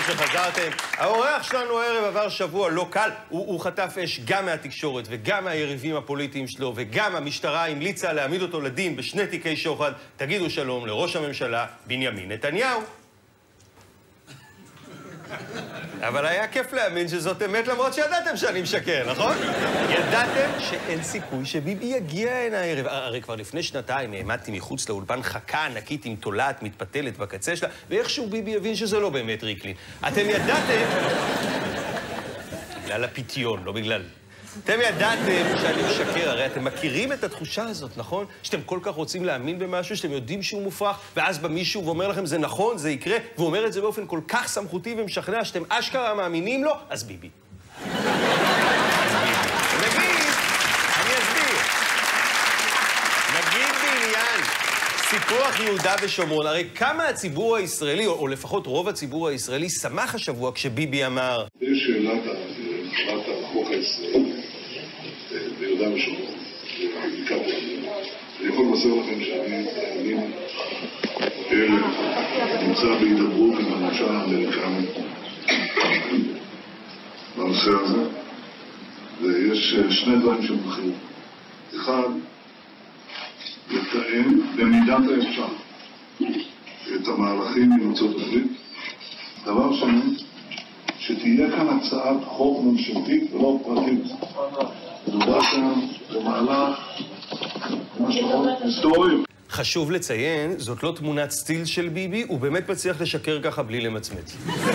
שחזרתם. האורח שלנו הערב עבר שבוע לא קל. הוא חטף אש גם מהתקשורת וגם מהיריבים הפוליטיים שלו, וגם המשטרה המליצה להעמיד אותו לדין בשני תיקי שוחד. תגידו שלום לראש הממשלה בנימין נתניהו. אבל היה כיף להאמין שזאת אמת, למרות שידעתם שאני משקר, נכון? ידעתם שאין סיכוי שביבי יגיע הנה הערב. הרי כבר לפני שנתיים העמדתי מחוץ לאולפן חכה ענקית עם תולעת מתפתלת בקצה שלה, ואיכשהו ביבי יבין שזה לא באמת ריקלין. אתם ידעתם... בגלל הפיתיון, לא בגלל... אתם ידעתם שאני משקר, הרי אתם מכירים את התחושה הזאת, נכון? שאתם כל כך רוצים להאמין במשהו, שאתם יודעים שהוא מופרך, ואז בא מישהו ואומר לכם, זה נכון, זה יקרה, והוא אומר את זה באופן כל כך סמכותי ומשכנע, שאתם אשכרה מאמינים לו, אז ביבי. נגיד בעניין סיפוח יהודה ושומרון, הרי כמה הציבור הישראלי, או לפחות רוב הציבור הישראלי, שמח השבוע כשביבי אמר... יש שאלת החוק הישראלי ביהודה ושומרון, בעיקר המדינה. אני יכול לבשר לכם שאני נמצא בהידברות עם הממשל האמריקני בנושא הזה, ויש שני דברים שמתחילים. אחד, לתאם במידת האפשר את המהלכים עם ארצות הברית. דבר שני, שתהיה כאן הצעת חוק ממשלתית ולא פרטית. מדובר כאן במהלך משמעות היסטוריות. חשוב לציין, זאת לא תמונת סטיל של ביבי, הוא באמת מצליח לשקר ככה בלי למצמץ.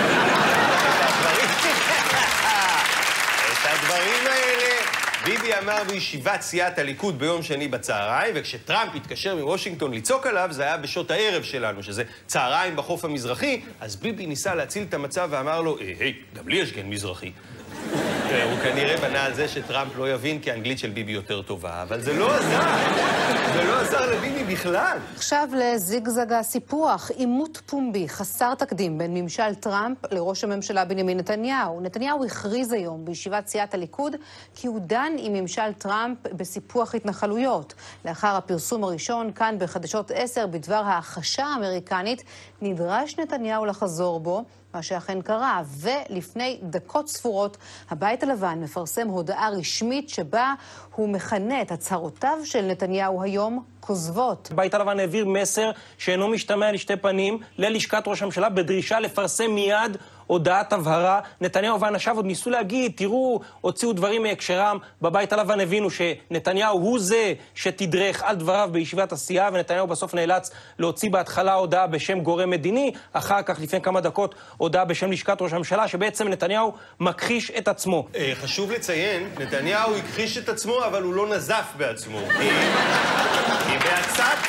את הדברים האלה ביבי אמר בישיבת סיעת הליכוד ביום שני בצהריים, וכשטראמפ התקשר מוושינגטון לצעוק עליו, זה היה בשעות הערב שלנו, שזה צהריים בחוף המזרחי, אז ביבי ניסה להציל את המצב ואמר לו, היי, גם לי יש גן מזרחי. הוא כנראה בנה על זה שטראמפ לא יבין כי האנגלית של ביבי יותר טובה, אבל זה לא עזר. זה לא עזר לביבי בכלל. עכשיו לזיגזג הסיפוח, עימות פומבי חסר תקדים בין ממשל טראמפ לראש הממשלה בנימין נתניהו. נתניהו הכריז היום בישיבת סיעת הליכוד כי הוא דן עם ממשל טראמפ בסיפוח התנחלויות. לאחר הפרסום הראשון כאן בחדשות 10 בדבר ההכחשה האמריקנית, נדרש נתניהו לחזור בו, מה שאכן קרה, ולפני דקות ספורות הבית הלבן מפרסם הודעה רשמית שבה הוא מכנה את הצהרותיו של נתניהו היום כוזבות. הבית הלבן העביר מסר שאינו משתמע לשתי פנים ללשכת ראש הממשלה בדרישה לפרסם מיד הודעת הבהרה. נתניהו ואנשיו עוד ניסו להגיד, תראו, הוציאו דברים מהקשרם. בבית הלבן הבינו שנתניהו הוא זה שתדרך על דבריו בישיבת הסיעה, ונתניהו בסוף נאלץ להוציא בהתחלה הודעה בשם גורם מדיני, אחר כך לפני כמה דקות הודעה בשם לשכת ראש הממשלה, שבעצם נתניהו מכחיש את עצמו. חשוב לציין, נתניהו הכחיש את עצמו, אבל הוא לא נזף בעצמו. כי בעצת...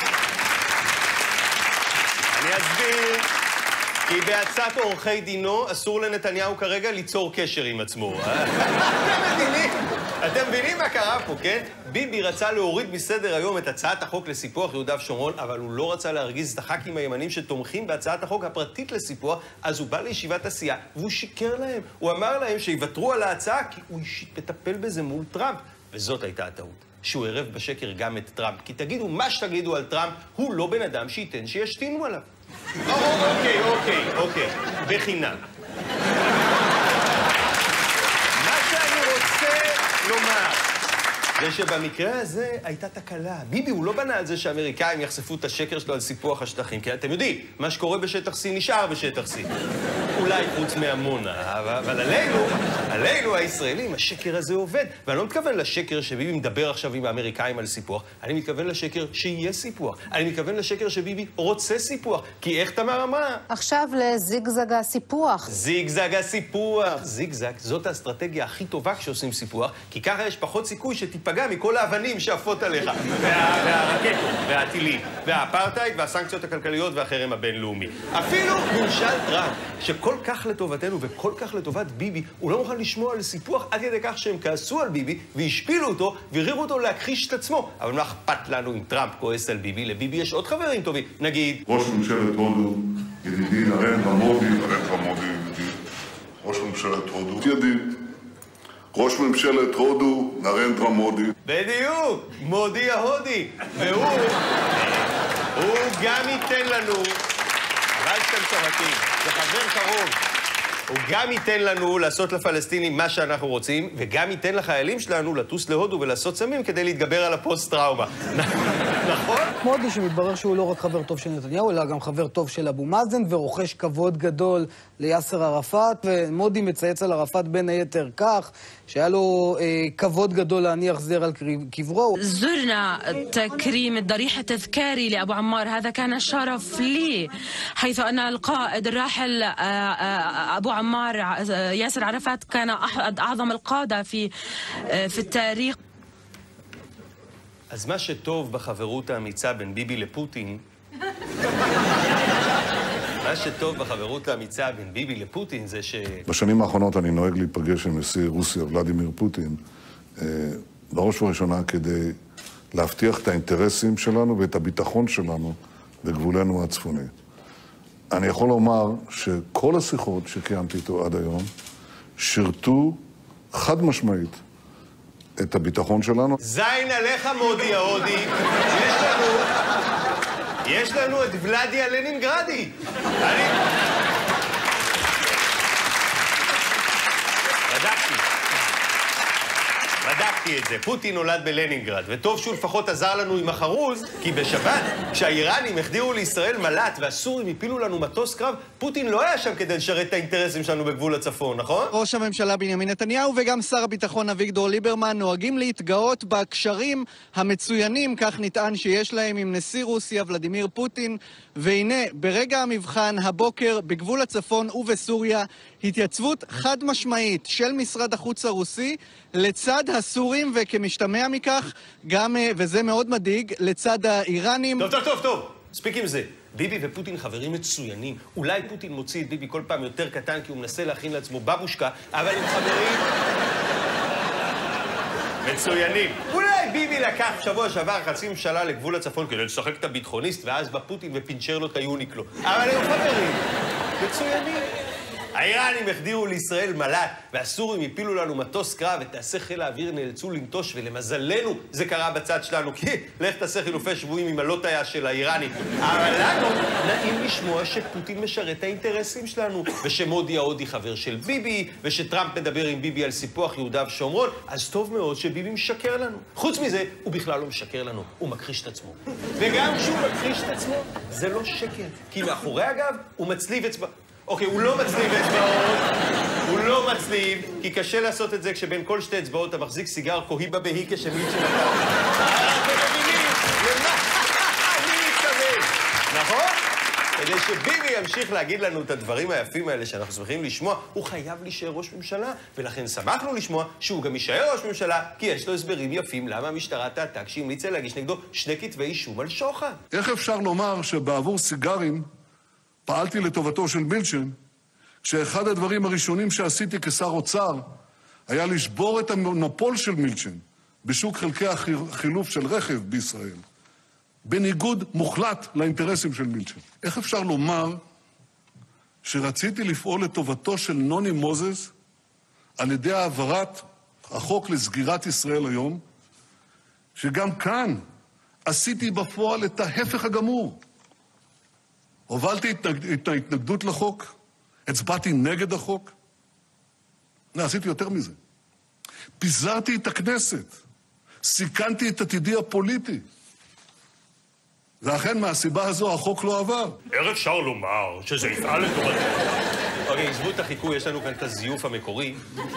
אני אסביר... כי בעצת עורכי דינו אסור לנתניהו כרגע ליצור קשר עם עצמו. אתם מבינים מה קרה פה, כן? ביבי רצה להוריד מסדר היום את הצעת החוק לסיפוח יהודה ושומרון, אבל הוא לא רצה להרגיז את הח"כים הימנים שתומכים בהצעת החוק הפרטית לסיפוח, אז הוא בא לישיבת הסיעה, והוא שיקר להם. הוא אמר להם שיוותרו על ההצעה, כי הוא אישית מטפל בזה מול טראמפ. וזאת הייתה הטעות. שהוא ערב בשקר גם את טראמפ. כי תגידו מה שתגידו על טראמפ, הוא לא בן אדם שייתן שישתינו עליו. אוקיי. בחינם. מה שאני רוצה לומר, זה שבמקרה הזה הייתה תקלה. ביבי הוא לא בנה על זה שהאמריקאים יחשפו את השקר שלו על סיפוח השטחים, כי אתם יודעים, מה שקורה בשטח C נשאר בשטח C. אולי חוץ מעמונה, אבל עלינו הישראלים, השקר הזה עובד. ואני לא מתכוון לשקר שביבי מדבר עכשיו עם האמריקאים על סיפוח, אני מתכוון לשקר שיהיה סיפוח. אני מתכוון לשקר שביבי רוצה סיפוח, כי איך תמר אמרה? עכשיו לזיגזג הסיפוח. זיגזג הסיפוח. זיגזג, זאת האסטרטגיה הכי טובה כשעושים סיפוח, כי ככה יש פחות סיכוי שתיפגע מכל האבנים שעפות עליך. והרקטות, והטילים, והאפרטהייד, והסנקציות הכלכליות והחרם הבינלאומי. אפילו ממשל טראמפ, שכל כך לטובתנו וכל כך לטובת ביבי, הוא לא מוכן לשמוע על סיפוח עד כדי כך שהם כעסו על ביבי והשפילו אותו והרירו אותו להכחיש את עצמו. אבל מה אכפת לנו אם טראמפ כועס על ביבי? לביבי יש עוד חברים טובים. נגיד... ראש ממשלת הודו, ידידי נרנדרה מודי, ראש ממשלת הודו, ידיד. ראש ממשלת הודו, נרנדרה מודי. בדיוק, מודי ההודי. והוא גם ייתן לנו, אבל שאתם צוחקים, זה חבר קרוב, הוא גם ייתן לנו לעשות לפלסטינים מה שאנחנו רוצים, וגם ייתן לחיילים שלנו לטוס להודו ולעשות סמים כדי להתגבר על הפוסט-טראומה. נכון? מודי שמתברר שהוא לא רק חבר טוב של נתניהו, אלא גם חבר טוב של אבו מאזן, ורוכש כבוד גדול ליאסר ערפאת, ומודי מצייץ על ערפאת בין היתר כך, שהיה לו כבוד גדול להניח זר על קברו. زرنا تكريم الضريح التذكاري لأبو عمار، هذا كان شرف لي، حيث أن القائد الراحل أبو عمار ياسر عرفات كان أحد أعظم القادة في التاريخ. אז מה שטוב בחברות האמיצה בין ביבי לפוטין... מה שטוב בחברות האמיצה בין ביבי לפוטין זה ש... בשנים האחרונות אני נוהג להיפגש עם נשיא רוסיה, ולדימיר פוטין, בראש ובראשונה כדי להבטיח את האינטרסים שלנו ואת הביטחון שלנו בגבולנו הצפוני. אני יכול לומר שכל השיחות שקיימתי איתו עד היום שירתו חד משמעית את הביטחון שלנו. זין עליך מודי ההודי, יש לנו את ולדי הלנינגרדי. בדקתי את זה. פוטין נולד בלנינגרד, וטוב שהוא לפחות עזר לנו עם החרוז, כי בשבת, כשהאיראנים החדירו לישראל מל"ט והסורים הפילו לנו מטוס קרב, פוטין לא היה שם כדי לשרת את האינטרסים שלנו בגבול הצפון, נכון? ראש הממשלה בנימין נתניהו וגם שר הביטחון אביגדור ליברמן נוהגים להתגאות בקשרים המצוינים, כך נטען שיש להם עם נשיא רוסיה ולדימיר פוטין, והנה, ברגע המבחן הבוקר בגבול הצפון ובסוריה, התייצבות חד משמעית של משרד החוץ הרוסי לצד הסורים, וכמשתמע מכך גם, וזה מאוד מדאיג, לצד האיראנים. טוב. ספיק עם זה. ביבי ופוטין חברים מצוינים. אולי פוטין מוציא את ביבי כל פעם יותר קטן כי הוא מנסה להכין לעצמו בבושקה, אבל הם חברים מצוינים. אולי ביבי לקח שבוע שעבר חצי ממשלה לגבול הצפון כדי לשחק את הביטחוניסט, ואז בא פוטין ופינצ'ר לו את היוניקלו. אבל הם חברים מצוינים. האיראנים החדירו לישראל מל"ט, והסורים הפילו לנו מטוס קרב, וטייסי חיל האוויר נאלצו לנטוש, ולמזלנו זה קרה בצד שלנו, כי לך תעשה חילופי שבויים עם הלא טייס של האיראנים. אבל לנו נעים לשמוע שפוטין משרת את האינטרסים שלנו, ושמודי ההודי חבר של ביבי, ושטראמפ מדבר עם ביבי על סיפוח יהודה ושומרון, אז טוב מאוד שביבי משקר לנו. חוץ מזה, הוא בכלל לא משקר לנו, הוא מכחיש את עצמו. וגם כשהוא מכחיש את עצמו, זה לא שקר, כי מאחורי הגב הוא מצליב אצבע... אוקיי, הוא לא מצליב אצבעות, הוא לא מצליב, כי קשה לעשות את זה כשבין כל שתי אצבעות אתה מחזיק סיגר קוהיבה בהי כשמיל של אתה. אתם מבינים? למה? אני מתכוון. נכון? כדי שביבי ימשיך להגיד לנו את הדברים היפים האלה שאנחנו שמחים לשמוע, הוא חייב להישאר ראש ממשלה, ולכן שמחנו לשמוע שהוא גם יישאר ראש ממשלה, כי יש לו הסברים יפים למה המשטרה טעתה כשהמליצה להגיש נגדו 2 כתבי אישום על שוחד. איך אפשר לומר שבעבור סיגרים פעלתי לטובתו של מילצ'ן, כשאחד הדברים הראשונים שעשיתי כשר אוצר היה לשבור את המונופול של מילצ'ן בשוק חלקי החילוף של רכב בישראל, בניגוד מוחלט לאינטרסים של מילצ'ן. איך אפשר לומר שרציתי לפעול לטובתו של נוני מוזס על ידי העברת החוק לסגירת ישראל היום, שגם כאן עשיתי בפועל את ההפך הגמור. הובלתי את ההתנגדות לחוק, הצבעתי נגד החוק, עשיתי יותר מזה. פיזרתי את הכנסת, סיכנתי את עתידי הפוליטי. ואכן מהסיבה הזו החוק לא עבר. איך אפשר לומר שזה יפעל לטובתנו? אוקיי, עזבו את החיקוי, יש לנו כאן את הזיוף המקורי.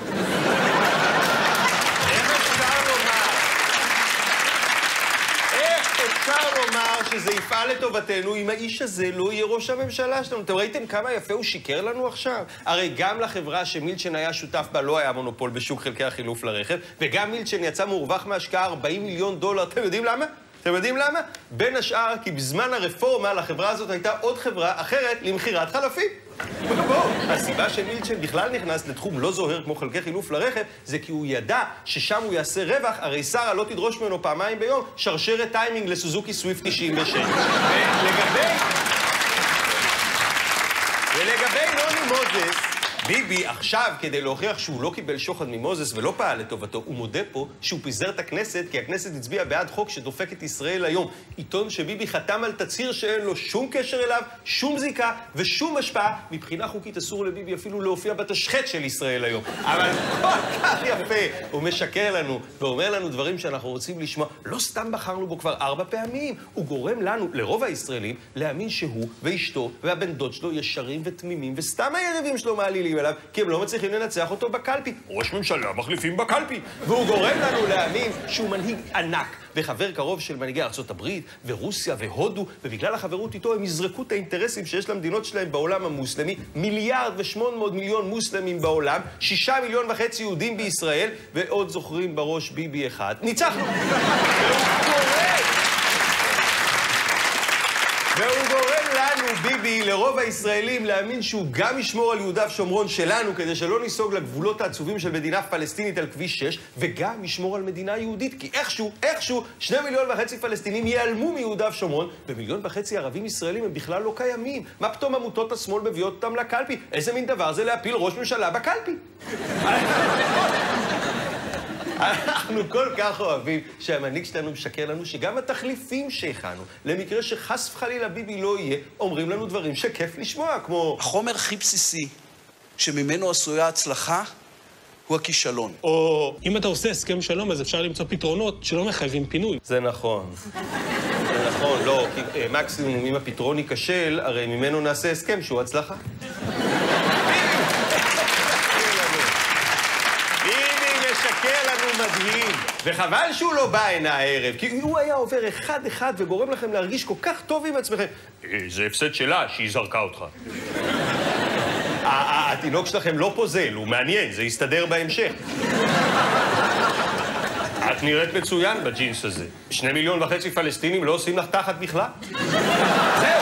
אפשר לומר שזה יפעל לטובתנו אם האיש הזה לא יהיה ראש הממשלה שלנו. אתם ראיתם כמה יפה הוא שיקר לנו עכשיו? הרי גם לחברה שמילצ'ן היה שותף בה לא היה מונופול בשוק חלקי החילוף לרכב, וגם מילצ'ן יצא מורווח מהשקעה $40 מיליון. אתם יודעים למה? בין השאר, כי בזמן הרפורמה לחברה הזאת הייתה עוד חברה אחרת למכירת חלפים. הסיבה שמילצ'ן בכלל נכנס לתחום לא זוהר כמו חלקי חילוף לרכב, זה כי הוא ידע ששם הוא יעשה רווח, הרי שרה לא תדרוש ממנו פעמיים ביום שרשרת טיימינג לסוזוקי סוויפט 96. ולגבי נוני מוזס, ביבי עכשיו, כדי להוכיח שהוא לא קיבל שוחד ממוזס ולא פעל לטובתו, הוא מודה פה שהוא פיזר את הכנסת, כי הכנסת הצביעה בעד חוק שדופק את ישראל היום. עיתון שביבי חתם על תצהיר שאין לו שום קשר אליו, שום זיקה ושום השפעה. מבחינה חוקית אסור לביבי אפילו להופיע בתשחט של ישראל היום. אבל כל כך יפה, הוא משקר לנו ואומר לנו דברים שאנחנו רוצים לשמוע. לא סתם בחרנו בו כבר 4 פעמים. הוא גורם לנו, לרוב הישראלים, להאמין שהוא ואשתו והבן דוד שלו ישרים ותמימים, וסתם היריבים שלו מעלילים אליו, כי הם לא מצליחים לנצח אותו בקלפי. ראש ממשלה מחליפים בקלפי. והוא גורם לנו להאמין שהוא מנהיג ענק, וחבר קרוב של מנהיגי ארצות הברית, ורוסיה והודו, ובגלל החברות איתו הם יזרקו את האינטרסים שיש למדינות שלהם בעולם המוסלמי. 1.8 מיליארד מוסלמים בעולם, 6.5 מיליון יהודים בישראל, ועוד זוכרים בראש ביבי אחד. ניצחנו! והוא גורם לנו, ביבי, לרוב הישראלים, להאמין שהוא גם ישמור על יהודה ושומרון שלנו, כדי שלא ניסוג לגבולות העצובים של מדינה פלסטינית על כביש 6, וגם ישמור על מדינה יהודית, כי איכשהו, 2.5 מיליון פלסטינים ייעלמו מיהודה ושומרון, ו1.5 מיליון ערבים ישראלים הם בכלל לא קיימים. מה פתאום עמותות השמאל מביאות אותם לקלפי? איזה מין דבר זה להפיל ראש ממשלה בקלפי? אנחנו כל כך אוהבים שהמנהיג שלנו משקר לנו שגם התחליפים שהכנו, למקרה שחס וחלילה ביבי לא יהיה, אומרים לנו דברים שכיף לשמוע, כמו... החומר הכי בסיסי שממנו עשויה הצלחה הוא הכישלון. או אם אתה עושה הסכם שלום, אז אפשר למצוא פתרונות שלא מחייבים פינוי. זה נכון. זה נכון, לא, כי מקסימום אם הפתרון ייכשל, הרי ממנו נעשה הסכם שהוא הצלחה. מדהים, וחבל שהוא לא בא הנה הערב, כי הוא היה עובר אחד וגורם לכם להרגיש כל כך טוב עם עצמכם. זה הפסד שלה שהיא זרקה אותך. התינוק שלכם לא פוזל, הוא מעניין, זה יסתדר בהמשך. את נראית מצוין בג'ינס הזה. 2.5 מיליון פלסטינים לא עושים לך תחת בכלל. זהו.